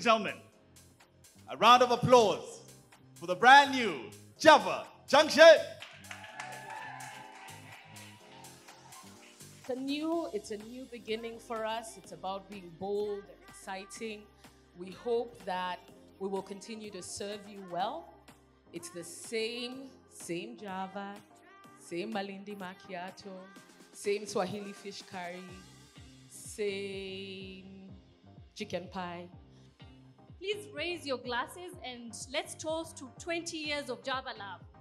and gentlemen, a round of applause for the brand new Java Junction. It's a new beginning for us. It's about being bold and exciting. We hope that we will continue to serve you well. It's the same Java, same Malindi macchiato, same Swahili fish curry, same chicken pie. Please raise your glasses and let's toast to 20 years of Java love.